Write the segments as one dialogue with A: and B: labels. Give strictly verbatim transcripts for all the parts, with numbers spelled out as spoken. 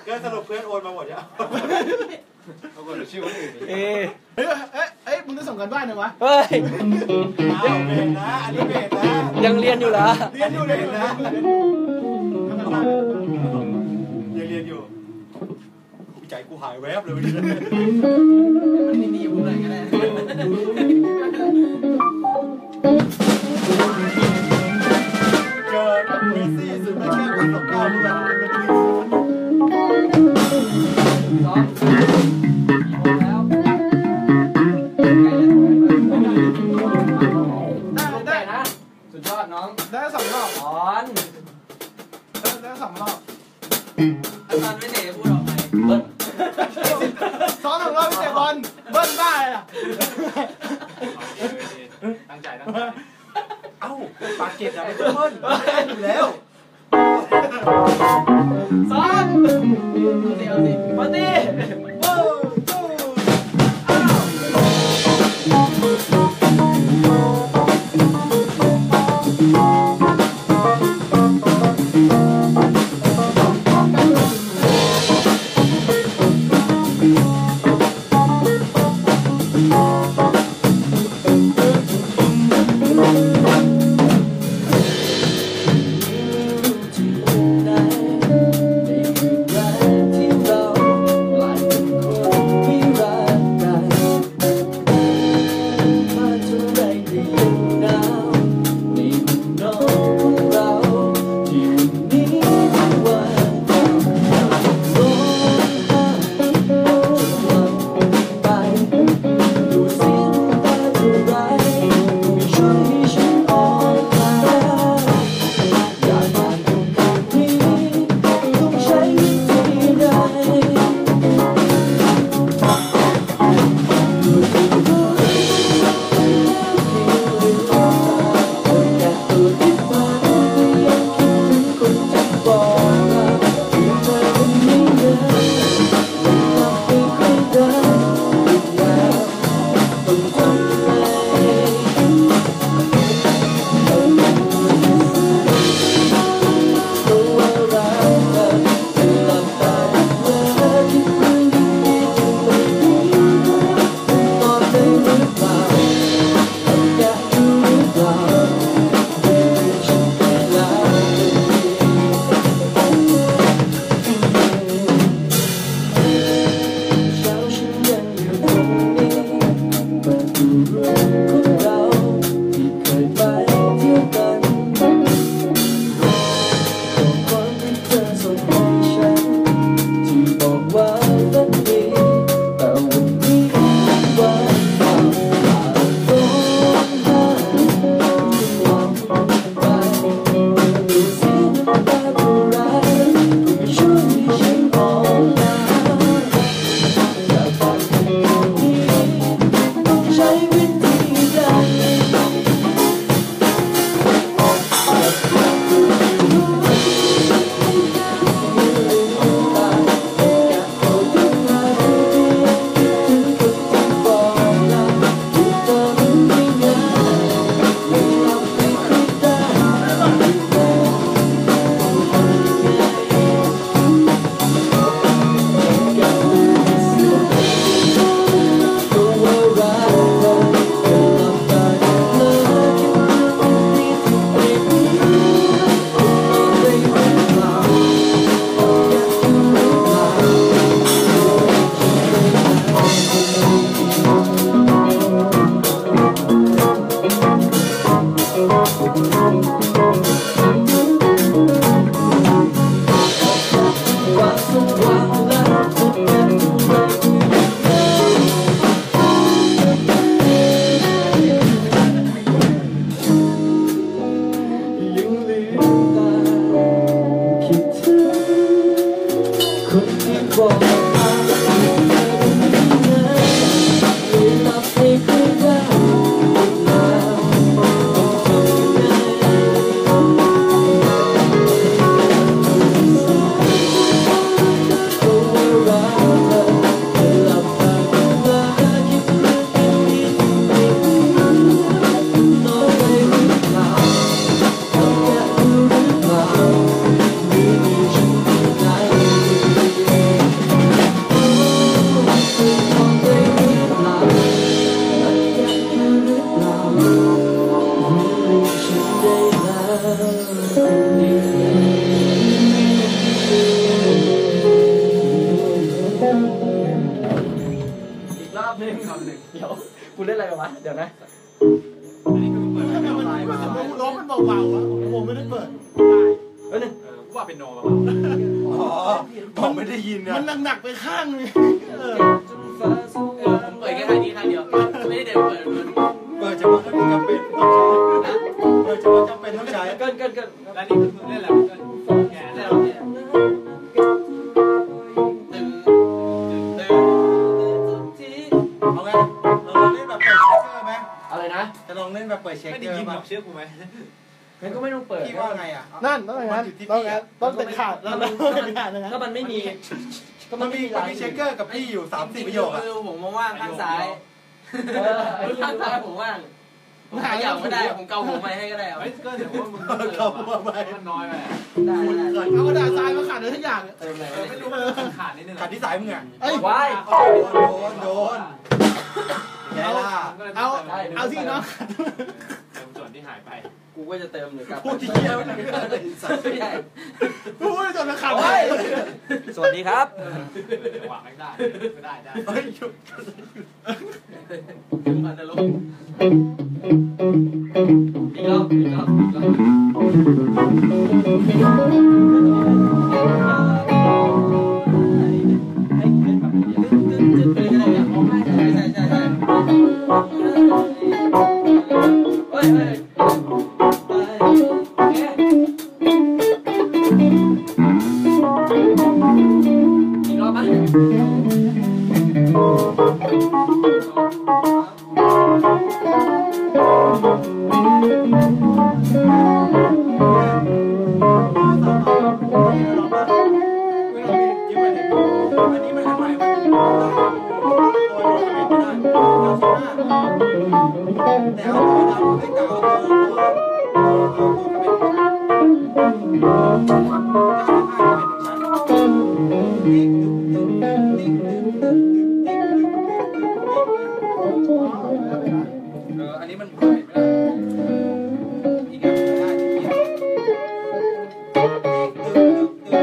A: ก็สรุปเพื่อนโอนมาหมดแล้วเอาคนชื่อคนอื่นเอ๊ะเฮ้ยเอ้ยเอ้ยมึงจะส่งกันบ้านเหรอวะเฮ้ยยังเบรกนะอันนี้เบรกนะยังเรียนอยู่เหรอเรียนอยู่เลยนะยังเรียนอยู่ใจกูหายแวบเลยวันนี้มันมีอยู่ไหนกันแน่เกิดเมสซี่สุดไม่แค่คนสองเก้าด้วยสองแล้วได้ได้นะสุดยอดน้องได้สองรอบอ่อนได้สองรอบอาจารย์ไม่เตะพูดออกไปเบิ้ลซ้อมหนึ่งรอบไม่เตะบอลเบิ้ลได้อะตั้งใจตั้งใจเอ้าปากเก็ตอะไม่ต้องเบิ้ลอยู่แล้วซ้อมเอาสิเอาสิมาตีหนึ่งรอบหนึ่งเดี๋ยวกูเล่นอะไรกันวะเดี๋ยวนะ
B: อันนี้คือเปิดไม่ได้มันร้องมันเบาๆอ่ะผมไม่ได้เปิด
A: เฮ้ยหนึ่ง
B: กูว่าเป็นโนเบาอ๋อผมไม่ได้ยินนะมันหนักๆไปข้างนึงเออผมเปิดแค่ทางนี้ทางเดียวไม่ได้เดินเปิดเปิดเฉพาะถ้าจำเป็นต้องใช้เปิดเฉพาะจำเป็นต้องใช้
A: เกินเกินเกิน
B: แล้วนี่คือเล่นอะไรเกินแกเล่นอะไรตึงตึงตึงเอาไงเราเล่นแบบเปิดเช็คเกอร์ไหม
A: อะไรนะ
B: จะลองเล่นแบบเปิดเช็คเกอร์ป่ะเชื่อกูไหม
A: งั้นก็ไม่ต้องเปิด
B: พี่ว่าไงอ่ะ
C: นั่นต้องอย่างนั้นต้องอย่างนั้นต้องเป็นขาดแล้วมันเป็นขาดนะ
A: ถ้ามันไม่มี
B: ก็มันมีมันมีเช็คเกอร์กับพี่อยู่สามสี่ประโยคอ่ะ
A: ผมว่างข้างซ้ายข้างซ้ายผมว่างผมขยับก็ได้ผมเกาหัวไม้ให้ก็ได้
B: เฮ้ยก็เดี๋ยวว่ามึงเกาหัวไม้มันน้อยไป
A: ได้
B: ได้
C: เอากระดาษทรายมาขาดเลยทุกอย่าง
A: เติมอะไร
B: ไม่รู้มันขาดนิดนึงขาดที่สายมึงอ่ะ
C: ไอ้
A: วาย
B: โดนโดน
C: เอาเอาเอาที่น้อง
B: เติมส่วนที่หายไป
A: กูก็จะเติมหรือกับ
B: พูดที่เยี่ยมเลย
A: ไม่ได้
C: พูดจนมันขาด
A: สวัสดีครับ
B: หวังได้ไม่ได้ได้เฮ้ยหยุด
A: มันจะลงอีกรอบอีกรอบอีกรอบให้เป็นแบบนี้ตึ๊ดตึ๊ดตึ๊ดไปเลยก็ได้เนี่ยอ๋อใช่ใช่ใช่ใช่เฮ้ยเฮ้ยอีกรอบมั้ย
B: อันนี้มันทำไมมันตัวโดนไม่ได้เก้าสิบห้าแต่เอาตัวดำไม่เก่าตัวตัวตัวเป็นเก้าสิบห้าเป็นหนึ่งชั้นติ๊กตึ๊กตึ๊กติ๊กตึ๊กติ๊กตึ๊กเอออันนี้มันไม่ได้อีกอย่างไม่ได้ที่เกี่ยวติ๊กตึ๊กตึ๊กตึ๊ก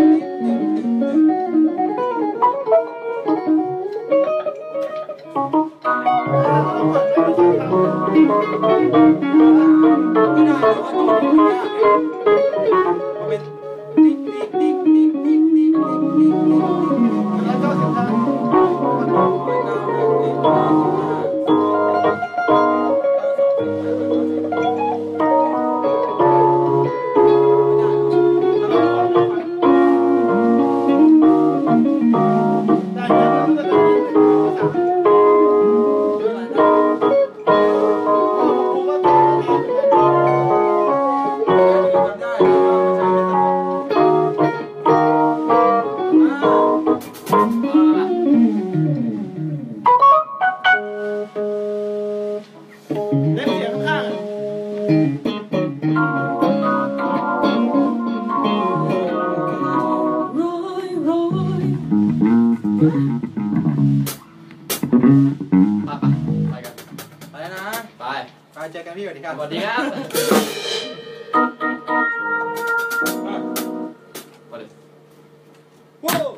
B: ไม่ได้แต่ว่าตัวนี้มันยากเลยมันเป็นติ๊กติ๊กติ๊กติ๊กติ๊กติ๊กติ๊กติ๊กติ๊ก
C: แล้วก็สิบห้า
B: ไม่เก้าเลยติ๊กเก้าสิบห้าเก้าสองสิบห้าเก้าสิบไม่ได้เจอกันพี่สวัสดีครับ
A: สวัสดีครับ
B: ว้าว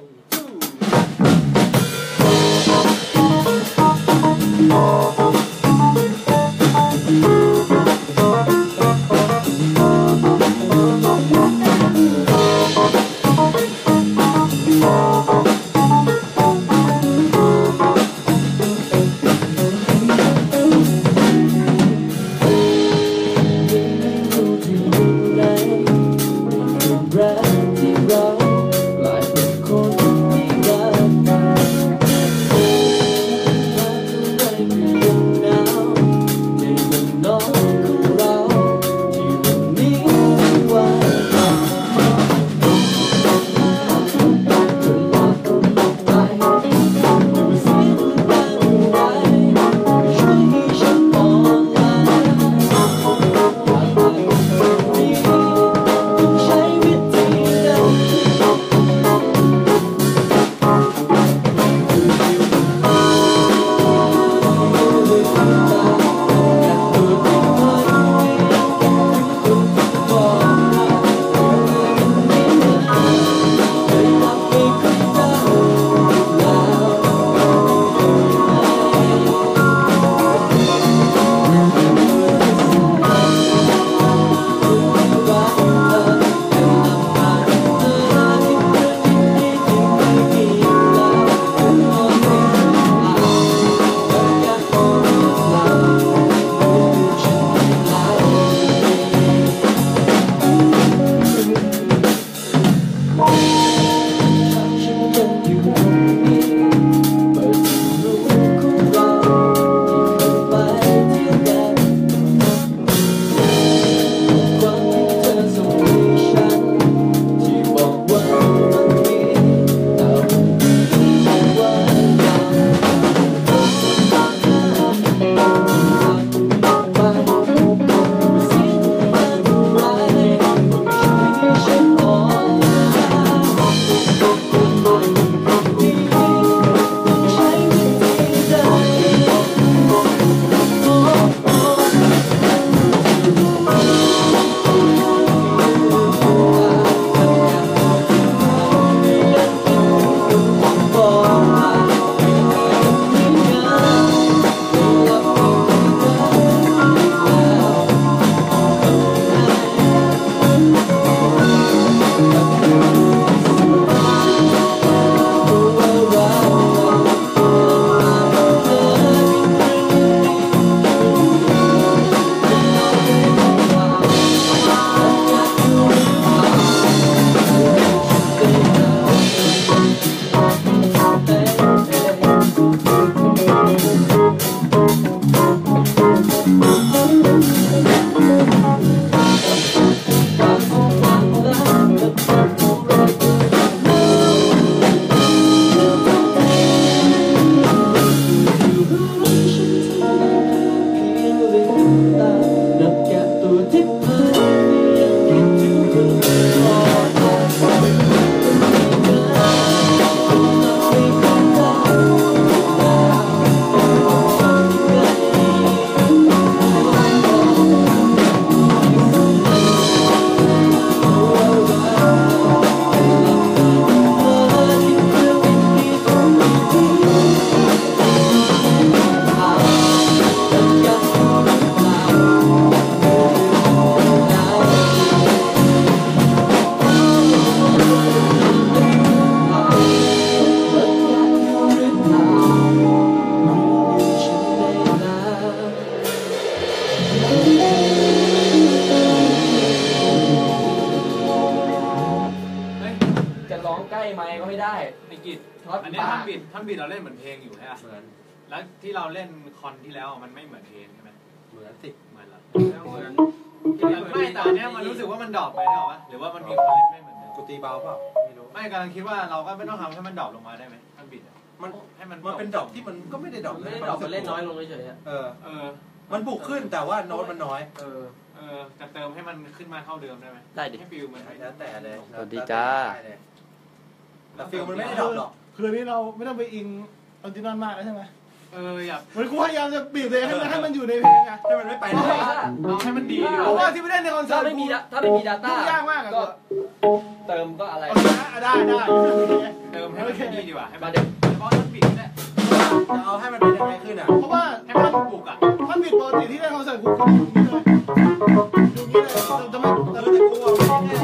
D: ใกล้ไมค์ก็ไม่ได้ไอ้กิจอันนี้ท่อนบิดท่อนบิดเราเล่นเหมือนเพลงอยู่ใช่ไหมเหมือนแล้วที่เราเล่นคอนที่แล้วมันไม่เหมือนเพลงใช่ไหมเหมือนสิเหมือนละเหมือนไม่แต่อันนี้มันรู้สึกว่ามันดรอปไปได้หรอวะหรือว่ามันมีคนเล่นไม่เหมือนเดิมกูตีเบาเปล่าไม่รู้ไม่กำลังคิดว่าเราก็ไม่ต้องทำให้มันดรอปลงมาได้ไหมท่อนบิดมันให้มันมันเป็นดรอปที่มันก็ไม่ได้ดรอปไม่ได้ดรอปมันเล่นน้อยลงเฉยๆเออเออมันบุกขึ้นแต่ว่าโน้ตมันน้อยเออเออจะเติมให้มันขึ้นมาเท่าเดิมได้ไหมได้ดิให้ฟิลมันแล้วแต่เลยสวัสดีจ้าแต่ฟิลมันไม่ได้ดรอปหรอก
A: คืออันนี้เราไม่ต้องไปอิงออริจินอลมากแล้วใช่ไหม
D: เอออยาก
A: มันกูพยายามจะบีบเลยให้มันให้มันอยู่ในเพลงไง
D: ให้มันไม่ไปได้เอาให้มันดี
A: เพราะว่าที่ไม่ได้ในคอนเสิร์ต
D: ถ้าไม่มีถ้าไม่มี data
A: ยากมากก็
D: เติมก็อะไร
A: ได้ได้
D: เติมให้มันดีดีกว่าให้มันเดี๋ยวเพราะท่านบิดนี่แหละ
B: จะเอาให้มันเป็นยังไงขึ้นอ่ะ
A: เพราะว่า
D: ให้มันปลุกอ่ะ
A: ท่านบิดปกติที่ในคอนเสิร์ตกูกูอยู่นี่เลยอยู่นี่เลยจะไม่แต่แต่กูอ่ะ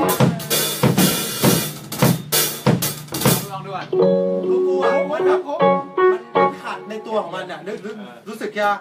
D: ลองดูอ่ะ
B: กูกูอ่ะมันแบบมันขัดในตัวของมันอ่ะนึกรู้สึกแค่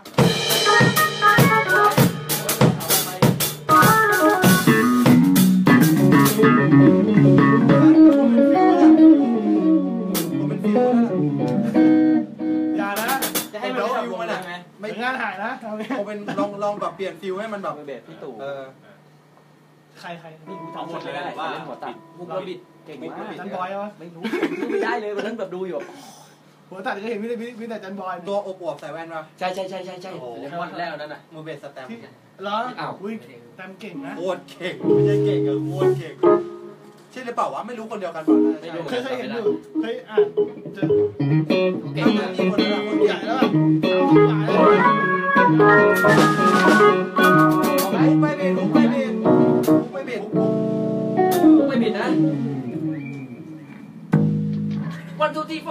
A: อย่านะ
B: จะให้มันฟิวมันอ่ะ
A: ไม่งานหายนะ
B: เอาเป็นลองลองแบบเปลี่ยนฟิวให้มันแบบ
D: เบสพี่ตู่
B: เออ
A: ใครใคร
D: นี่กูทำหมดเลยว่าเล่นหัวตัดมุกระบิดเก่งมาก
A: จันบอยวะ
D: ไม่รู้ไม่ได้เลยวันนั้นแบบดูอยู่
A: หัวตัดก็เห็นวิธีวิธีจันบอย
B: ตัวอบอวบใส่แว่นป่ะ
D: ใช่ใช่ใช่ใช่ใช่เล่นวันแรกนั่นน่ะ
B: มือเบสสแตมป์
A: เหรออ้าวอุ้ยแตมเก่งนะ
B: โคตรเก่งไม่ใช่เก่งกับโคตรเก่งใช่หรือเปล่าวะไม่รู้คนเดียวกันป่ะ
A: เคยเคยเห็นอยู่เคยอ่านเจอ
B: เก่งมากคนละคน
A: ใหญ่แล้ว
B: ไม่ไม่เบนไม่เบนไม่เบน
D: ไม่บิดนะวันทูทีโฟ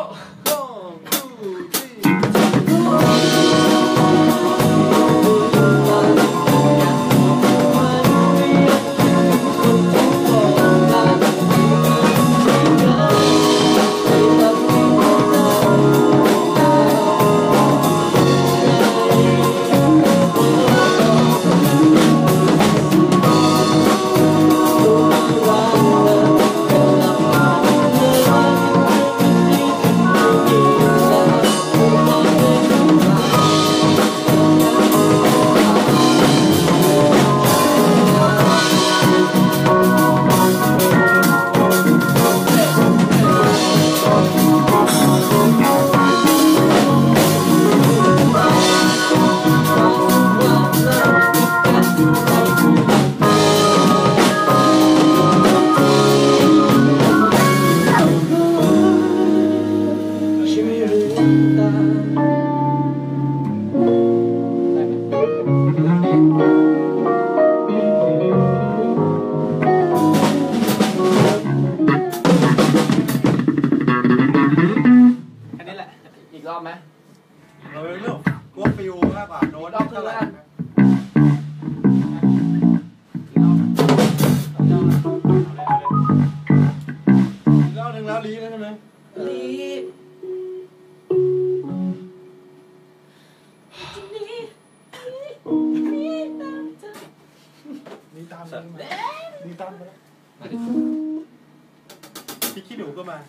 B: พี่ขี้หนูก็มา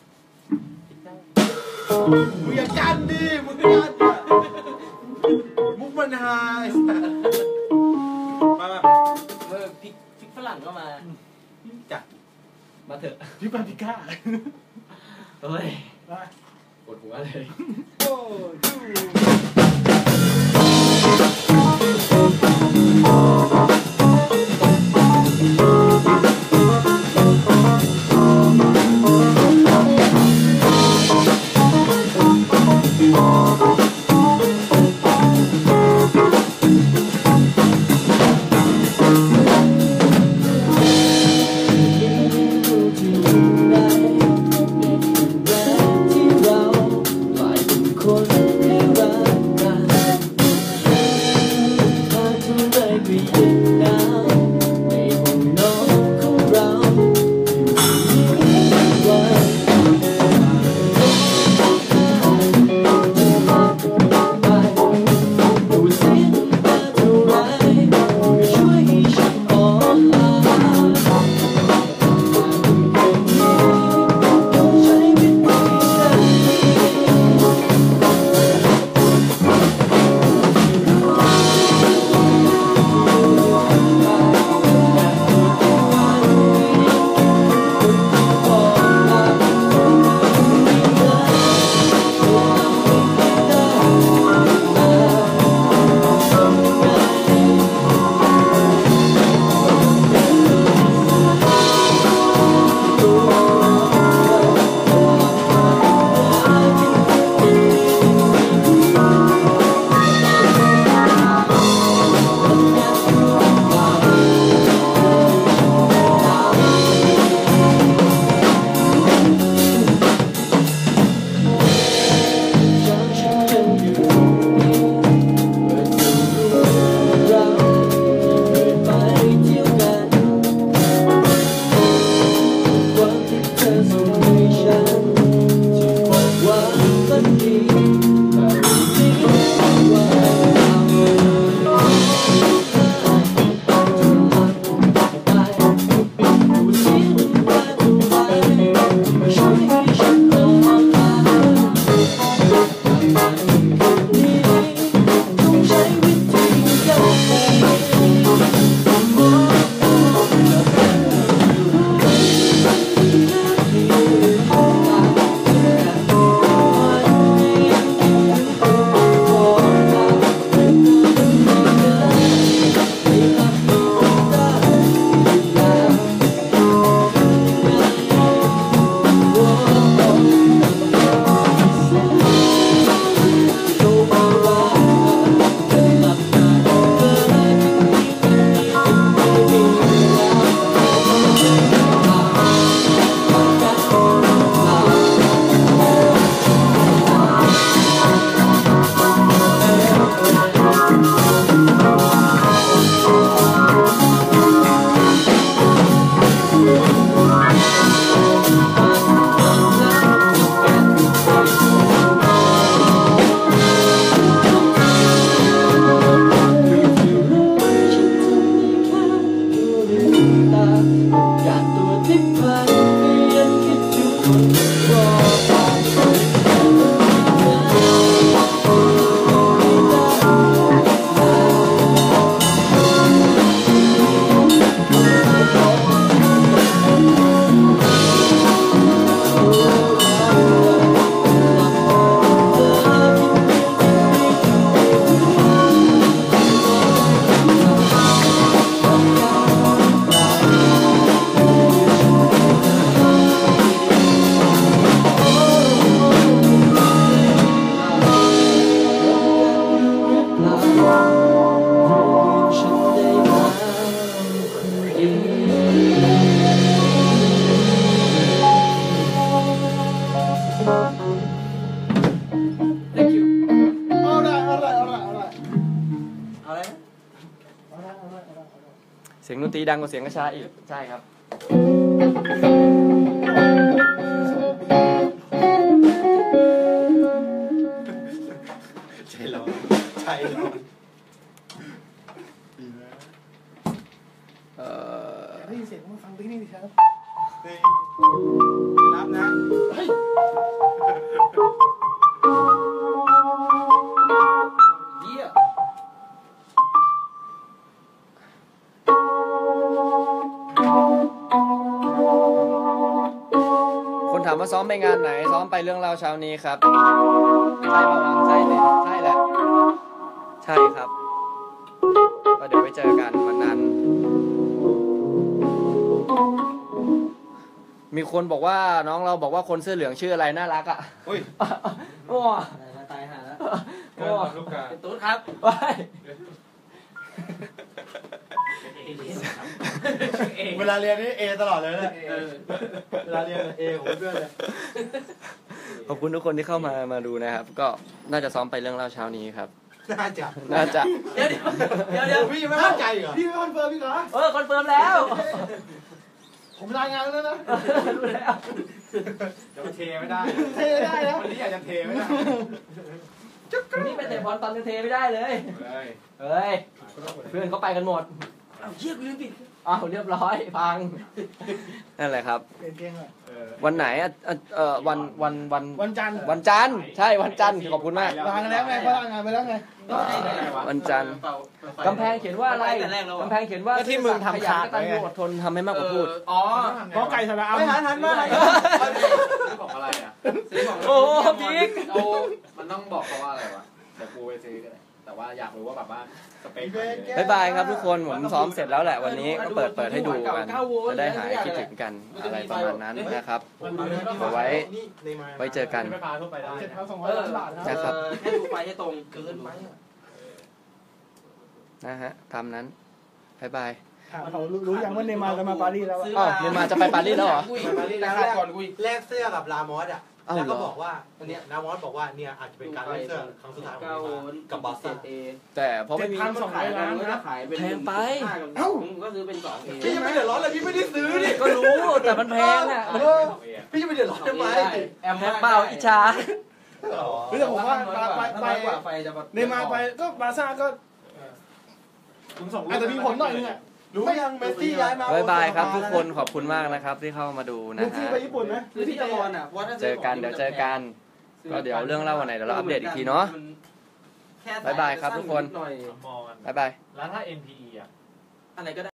B: มึงอย่ากันดิมึงกันมุกมันหายมามา
D: เออพริกพริกฝรั่งก็มา
B: จัด
D: มาเถอะ
A: พี่ปาปิก้า
D: เฮ้ยปวดหัวเลย
B: โอ้
E: คนที่เราเสียงดนตรีดังกว่าเสียงกระชาอีกใช่ครับ
B: ใช่หรอใช่หรอ
E: เออ
C: ได้ยินเสียงมาฟังที่นี่ดิครับ
B: รับนะเฮ้ยเยี่ย
E: คนถามว่าซ้อมไปงานไหนซ้อมไปเรื่องเล่าเช้านี้ครับใช่ป่าวะใช่เลยใช่แหละใช่ครับก็เดี๋ยวไปเจอกันวันนั้นมีคนบอกว่าน้องเราบอกว่าคนเสื้อเหลืองชื่ออะไรน่ารักอ่ะ
B: อุ้ย
E: โอ้
B: ตายหาแล้ว
E: โอ้
B: ลูกกาเป็นตุ๊ดครับ
E: ว้าย
B: เวลาเรียนนี่เอตลอดเลยเนี่ยเวลาเรียนเอของเพื่อนเลย
E: ขอบคุณทุกคนที่เข้ามามาดูนะครับก็น่าจะซ้อมไปเรื่องเล่าเช้านี้ครับ
B: น่าจะ
E: น่าจะ
B: เดี๋ยวเดี๋ยวเดี๋ยวพี่ไม่เข้าใจเหรอ
C: พี่ไม่คอนเฟิร์มพี่เหรอ
E: เออคอนเฟิร์มแล้ว
C: ผมรายงานแล้วนะ
E: รู้แล้ว
D: เดี๋ยวเทไม่ได้
C: เทได้นะ
D: วันนี้อยากจะเทไม่ได้
E: วันนี้ไปเตะบอลตอนเทไม่ได้เลย
D: เฮ้ย
E: เฮ้ยเพื่อนเขาไปกันหมด
B: เอาเยี่ยกูลืมปิด
E: อ้าวเรียบร้อยพังนั่นแหละครับ
C: เปลี่ยนเกมอ่ะ
E: วันไหนอ่ะเอ่อเอ่อวันวันวัน
C: วันจันทร์
E: วันจันทร์ใช่วันจันทร์ขอบคุณมาก
C: ลากันแล้วไงเขาลางานไปแล้วไง
E: วันจันทร์กำแพงเขียนว่าอะไรกำแพงเขียนว่าที่มึงทำขาดกตัญญูอดทนทำให้มากกว่าพูด
B: อ๋อ
C: เพราะไก่สระอัม
B: ไม่หันหันมา
D: บอกอะไรอ่ะ
E: โอ้บิ๊ก
D: เอามันต้องบอกเขาว่าอะไรวะเดี๋ยวกูไปซื้อกันแต่ว่าอยากรู้ว่าแบบว่าสเปค
E: บ๊ายบายครับทุกคนผมซ้อมเสร็จแล้วแหละวันนี้ก็เปิดเปิดให้ดูกันจะได้หายคิดถึงกันอะไรประมาณนั้นนะครับเอาไว้ไว้เจอกัน
D: ไม่พาทั่วไปได้
C: เจ็ดพันสองร้อยล้านบาทนะ
E: นะครับ
B: ให้ดูไปให้ตรงเกินไป
E: นะฮะตามนั้นบ๊ายบาย
C: ถามเขารู้ยังว่าเนย์มาร์จะมาปารีสแล้วอะ
E: อ้าวเนย์มาร์จะไปปารีสแล้วเหรอ
B: มารีสแล้วก่อนกูแลกเสื้อกับลามอสอ่ะ
E: อ้าวเหรอ
B: แล้วก็บอกว่าเนี่ยลามอสบอกว่าเนี่ยอาจจะเป็นการแลกเสื้อครั้งสุดท้ายของเนย์มาร์กับบาร์ซ่า
E: แต่เพราะไม่มี
C: พันสองร้อยล้านนะ
E: แพงไป
B: เอ้าก็ซื้อเป็นสองพี่ยังไม่เดือดร้อนเลยพี่ไม่ได้ซื้อดิ
E: ก็รู้แต่มันแพงอ่ะ
B: เออพี่จะไม่เดือดร้อนทำไม
E: แอมแพงเปล่าอิจฉา
C: เรื่องผมว่าไปไปไป
B: จะ
C: เนย์มาร์ไปก็บาร์ซ่าก็
D: คุณส่ง
C: อาจจะมีผลหน่อยนึงอ่ะ
B: รู้ยังเมสซี่ย้ายมา
E: บ๊ายบายครับทุกคนขอบคุณมากนะครับที่เข้ามาดู
C: ลู
E: นะ
C: กที่
E: ฮะ
C: ไปญี่ปุ่นไหม
B: คือที่จะบอลอ่ะ
E: เจอกันเดี๋ยวเจอกันก็เดี๋ยวเรื่องเล่าวันไหนเดี๋ยวเราอัปเดตอีกทีเนาะบ๊ายบายครับทุกคน
D: มองกัน
E: บ๊ายบาย
D: แล้วถ้า เอ็น พี อี อ่ะ
B: อะไรก็ได้